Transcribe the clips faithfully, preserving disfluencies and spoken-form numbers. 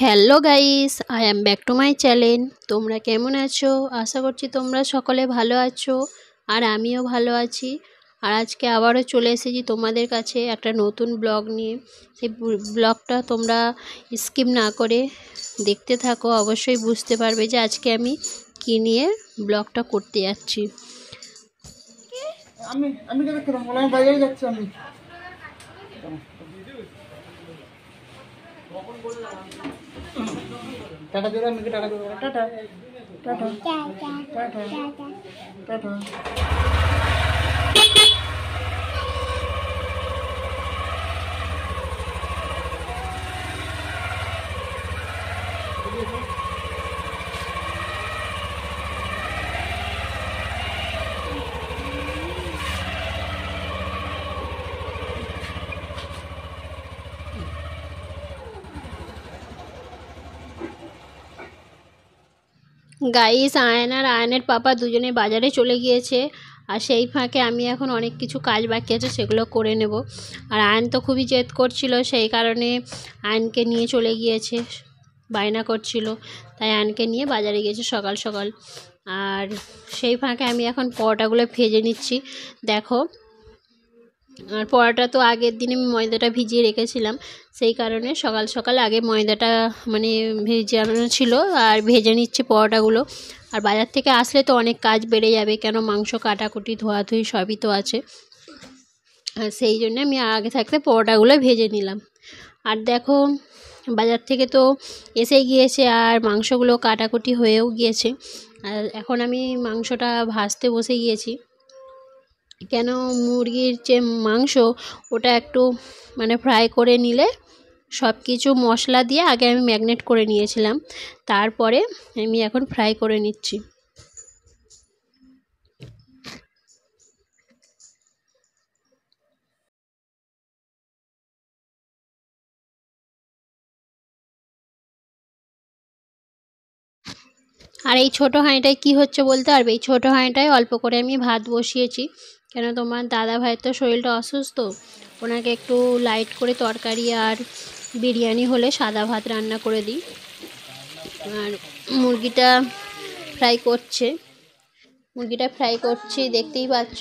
Hello guys, I am back to my channel. তোমরা কেমন আছো? আশা করছি তোমরা সকলে ভালো আছো, আর আমিও ভালো আছি। আর আজকে আবারও চলে এসেছি তোমাদের কাছে একটা নতুন ব্লগ নিয়ে। সেই ব্লগটা তোমরা স্কিপ না করে দেখতে থাকো, অবশ্যই বুঝতে পারবে যে আজকে আমি কী নিয়ে ব্লগটা করতে যাচ্ছি। আমি আমি দেখতে থাকবো, আমি বাইরে যাচ্ছি। আমি টাটা দিলাম, আমি টাটা দেবো। Tata tata tata tata. Guys, Ayan আর আয়নের পাপা দুজনে বাজারে চলে গিয়েছে, আর সেই ফাঁকে আমি এখন অনেক কিছু কাজ বাকি আছে সেগুলো করে নেব। আর আয়ন তো খুবই জেদ করছিল, সেই কারণে আয়নকে নিয়ে চলে গিয়েছে, বায়না করছিল, তাই আয়নকে নিয়ে বাজারে গিয়েছে সকাল সকাল। আর সেই ফাঁকে আমি এখন পরোটাগুলো ভেজে নিচ্ছি। দেখো, আর পরোটা তো আগের দিন আমি ময়দাটা ভিজিয়ে রেখেছিলাম, সেই কারণে সকাল সকাল আগে ময়দাটা মানে ভেজানো ছিল আর ভেজে নিচ্ছে পরোটাগুলো। আর বাজার থেকে আসলে তো অনেক কাজ বেড়ে যাবে, কেন মাংস কাটাকুটি ধোয়াধুয়ি সবই তো আছে, আর সেই জন্য আমি আগে থাকতে পরোটাগুলো ভেজে নিলাম। আর দেখো, বাজার থেকে তো এসে গিয়েছে আর মাংসগুলো কাটাকুটি হয়েও গিয়েছে। আর এখন আমি মাংসটা ভাজতে বসে গিয়েছি, কেন মুরগির যে মাংস ওটা একটু মানে ফ্রাই করে নিলে সব কিছু মশলা দিয়ে আগে আমি ম্যারিনেট করে নিয়েছিলাম, তারপরে আমি এখন ফ্রাই করে নিচ্ছি। আর এই ছোটো হাঁড়িটায় কি হচ্ছে বলতে পারবে? এই ছোটো হাঁড়িটায় অল্প করে আমি ভাত বসিয়েছি, কেন তোমার দাদা ভাইয়ের তো শরীরটা অসুস্থ, ওনাকে একটু লাইট করে তরকারি আর বিরিয়ানি হলে সাদা ভাত রান্না করে দিই। আর মুরগিটা ফ্রাই করছে, মুরগিটা ফ্রাই করছি দেখতেই পাচ্ছ।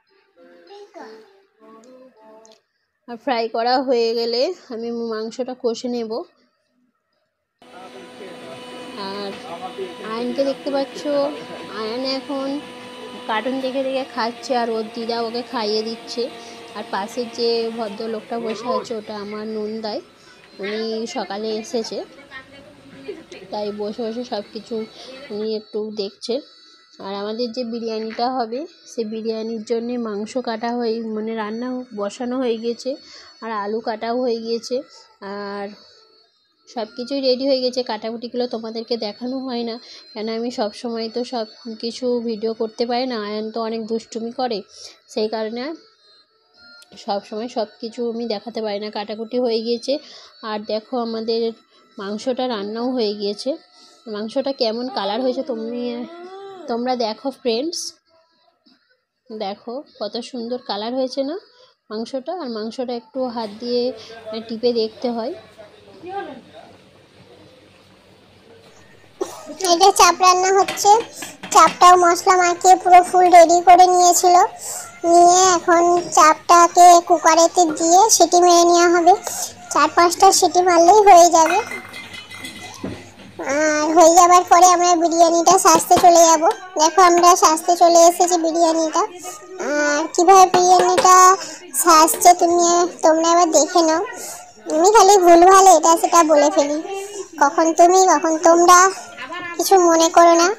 আর ফ্রাই করা হয়ে গেলে আমি মাংসটা কষে নেব। আর আয়নকে দেখতে পাচ্ছ, আয়ন এখন কার্টুন দেখে দেখে খাচ্ছে, আর ওর দিদা ওকে খাইয়ে দিচ্ছে। আর পাশের যে ভদ্রলোকটা বসে আছে ওটা আমার নন্দাই, উনি সকালে এসেছে, তাই বসে বসে সব কিছু উনি একটু দেখছে। আর আমাদের যে বিরিয়ানিটা হবে, সে বিরিয়ানির জন্যে মাংস কাটা হয়ে মানে রান্না বসানো হয়ে গিয়েছে, আর আলু কাটাও হয়ে গিয়েছে, আর সব কিছুই রেডি হয়ে গেছে। কাটাকুটিগুলো তোমাদেরকে দেখানো হয় না, কেন আমি সব সময় তো সব কিছু ভিডিও করতে পারি না, আয়ন তো অনেক দুষ্টুমি করে, সেই কারণে সব সময় সব কিছু আমি দেখাতে পারি না। কাটাকুটি হয়ে গিয়েছে, আর দেখো আমাদের মাংসটা রান্নাও হয়ে গিয়েছে। মাংসটা কেমন কালার হয়েছে তুমি তোমরা দেখো ফ্রেন্ডস, দেখো কত সুন্দর কালার হয়েছে না মাংসটা। আর মাংসটা একটু হাত দিয়ে টিপে দেখতে হয়। এটা চাপ রান্না হচ্ছে, চাপটাও মশলা মাখিয়ে পুরো ফুল রেডি করে নিয়েছিল, নিয়ে এখন চাপটাকে কুকারেতে দিয়ে সিটি মেরে নেওয়া হবে। চার পাঁচটা সিটি মারলেই হয়ে যাবে। আর হয়ে যাবার পরে আমরা বিরিয়ানিটা সাজতে চলে যাব। দেখো আমরা সাজতে চলে এসেছি বিরিয়ানিটা। আর কীভাবে বিরিয়ানিটা সাজছে তুমি তোমরা এবার দেখে নাও। আমি খালি ভুলভাল এটা সেটা বলে ফেলি, কখন তুমি কখন তোমরা, কিছু মনে করো না।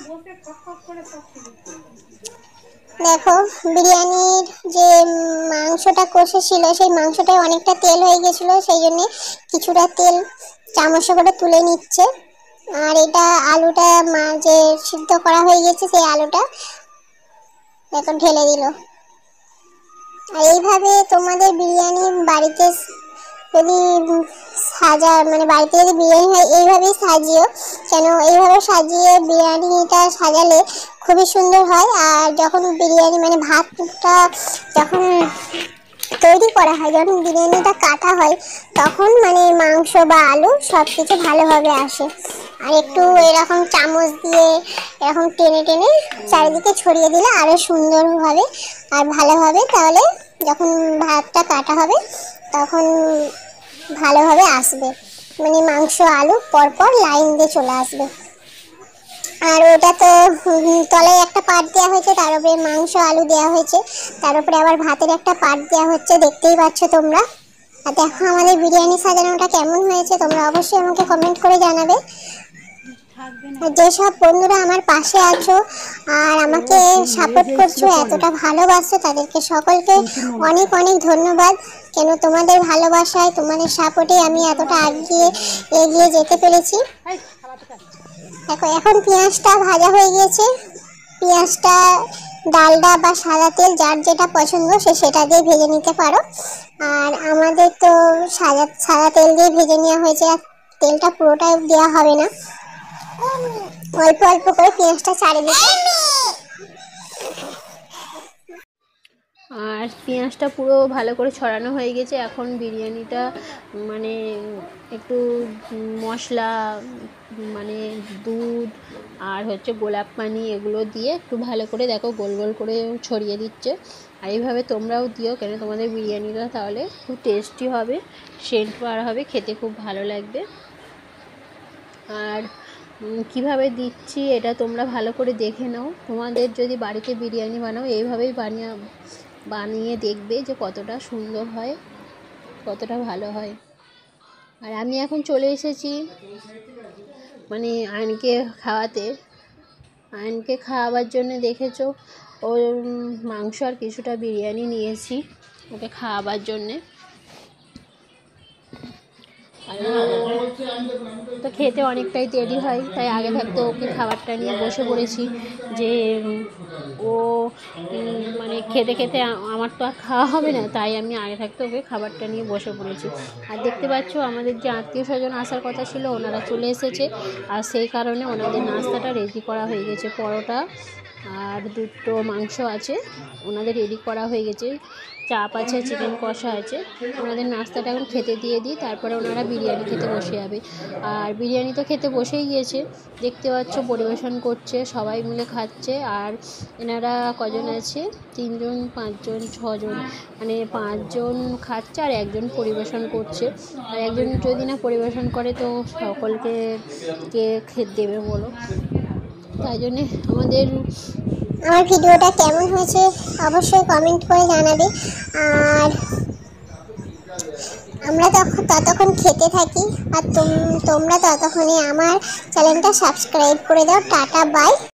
দেখো বিরিয়ানির যে মাংসটা কষেছিল সেই মাংসটায় অনেকটা তেল হয়ে গেছিলো, সেই জন্য কিছুটা তেল চামচে করে তুলে নিচ্ছে। আর এটা আলুটা যে সিদ্ধ করা হয়ে গেছে সেই আলুটা এখন ঢেলে দিল। আর এইভাবে তোমাদের বিরিয়ানি বাড়িতে যদি সাজা মানে বাড়িতে যদি বিরিয়ানি হয় এইভাবেই সাজিও, কেন এইভাবে সাজিয়ে বিরিয়ানিটা সাজালে খুবই সুন্দর হয়। আর যখন বিরিয়ানি মানে ভাতটা যখন তৈরি করা হয়, যখন বিরিয়ানিটা কাটা হয় তখন মানে মাংস বা আলু সব কিছু ভালোভাবে আসে। আর একটু এরকম চামচ দিয়ে এরকম টেনে টেনে চারিদিকে ছড়িয়ে দিলে আরও সুন্দরভাবে আর ভালোভাবে, তাহলে যখন ভাতটা কাটা হবে তখন ভালোভাবে আসবে, মানে মাংস আলু পরপর লাইন দিয়ে চলে আসবে। আর ওটা তো তলায় একটা পাট দেওয়া হয়েছে, তার উপরে মাংস আলু দেওয়া হয়েছে, তার উপরে আবার ভাতের একটা পাট দেওয়া হচ্ছে, দেখতেই পাচ্ছ তোমরা। আর দেখো আমাদের বিরিয়ানি সাজানোটা কেমন হয়েছে তোমরা অবশ্যই আমাকে কমেন্ট করে জানাবে। যেসব বন্ধুরা আমার পাশে আছো আর আমাকে সাপোর্ট করছো, এতটা ভালোবাসো, তাদেরকে সকলকে অনেক অনেক ধন্যবাদ। কেন তোমাদের ভালোবাসায় তোমাদের সাপোর্টে আমি এতটা এগিয়ে এগিয়ে যেতে পেরেছি। দেখো এখন পেঁয়াজটা ভাজা হয়ে গিয়েছে, পেঁয়াজটা ডালডা বা সাদা তেল যার যেটা পছন্দ সে সেটা দিয়ে ভেজে নিতে পারো। আর আমাদের তো সাদা সাদা তেল দিয়ে ভেজে নেওয়া হয়েছে, আর তেলটা পুরোটাই দেওয়া হবে না, অল্প অল্প করে পেঁয়াজটা চারিদিকে। আর পেঁয়াজটা পুরো ভালো করে ছড়ানো হয়ে গেছে। এখন বিরিয়ানিটা মানে একটু মশলা মানে দুধ আর হচ্ছে গোলাপ পানি এগুলো দিয়ে একটু ভালো করে দেখো গোল গোল করে ছড়িয়ে দিচ্ছে। আর এইভাবে তোমরাও দিও, কেন তোমাদের বিরিয়ানিটা তাহলে খুব টেস্টি হবে, সেন্ট বার হবে, খেতে খুব ভালো লাগবে। আর কিভাবে দিচ্ছি এটা তোমরা ভালো করে দেখে নাও। তোমাদের যদি বাড়িতে বিরিয়ানি বানাও এইভাবেই বানিয়ে বানিয়ে দেখবে যে কতটা সুন্দর হয়, কতটা ভালো হয়। আর আমি এখন চলে এসেছি মানে আয়নকে খাওয়াতে, আয়নকে খাওয়াবার জন্য দেখেছো ওর মাংস আর কিছুটা বিরিয়ানি নিয়েছি ওকে খাওয়াবার জন্যে। তো খেতে অনেকটাই দেরি হয়, তাই আগে থাকতে ওকে খাবারটা নিয়ে বসে পড়েছি যে ও মানে খেতে খেতে আমার তো আর খাওয়া হবে না, তাই আমি আগে থাকতে ওকে খাবারটা নিয়ে বসে পড়েছি। আর দেখতে পাচ্ছ আমাদের যে আত্মীয় স্বজন আসার কথা ছিল ওনারা চলে এসেছে, আর সেই কারণে ওনাদের নাস্তাটা রেডি করা হয়ে গেছে। পরোটা আর দুটো মাংস আছে ওনাদের রেডি করা হয়ে গেছে, চাপ আছে, চিকেন কষা আছে। ওনাদের নাস্তাটা এখন খেতে দিয়ে দিই, তারপরে ওনারা বিরিয়ানি খেতে বসে যাবে। আর বিরিয়ানি তো খেতে বসেই গিয়েছে, দেখতে পাচ্ছ পরিবেশন করছে, সবাই মিলে খাচ্ছে। আর এনারা কজন আছে, তিনজন পাঁচজন ছজন, মানে পাঁচজন খাচ্ছে আর একজন পরিবেশন করছে। আর একজন যদি না পরিবেশন করে তো সকলকে কে খেতে দেবে বলো, তাই জন্যে আমাদের আমার ভিডিওটা কেমন হয়েছে অবশ্যই কমেন্ট করে জানাবে। আর আমরা তখন ততক্ষণ খেতে থাকি, আর তোমরা ততক্ষণে আমার চ্যানেলটা সাবস্ক্রাইব করে দাও। Tata by.